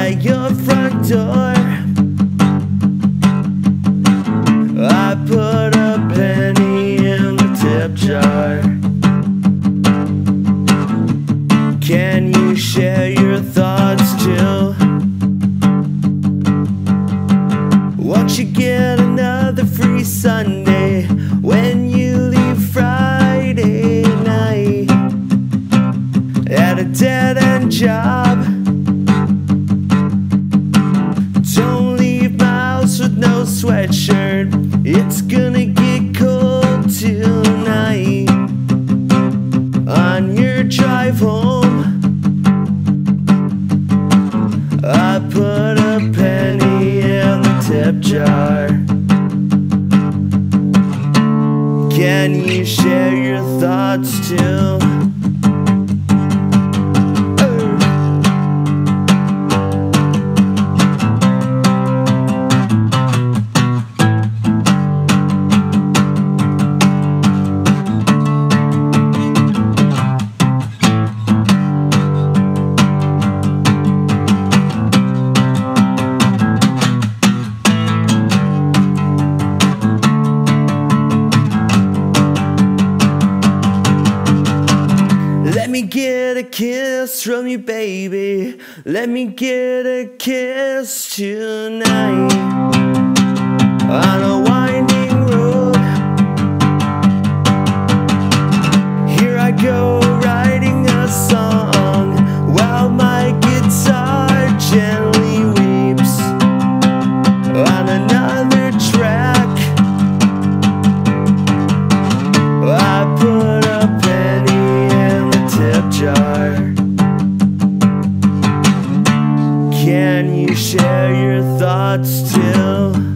at your front door. I put a penny in the tip jar. Can you share your thoughts too? Won't you get another free Sunday when you leave Friday night at a dead-end job? Don't leave my house with no sweatshirt. It's gonna get cold tonight. On your drive home, I put a penny in the tip jar. Can you share your thoughts too? Let me get a kiss from you, baby. Let me get a kiss tonight on a winding road. Here I go writing a song while my guitar gently weeps on another track. I put a penny in the tip jar. Can you share your thoughts too?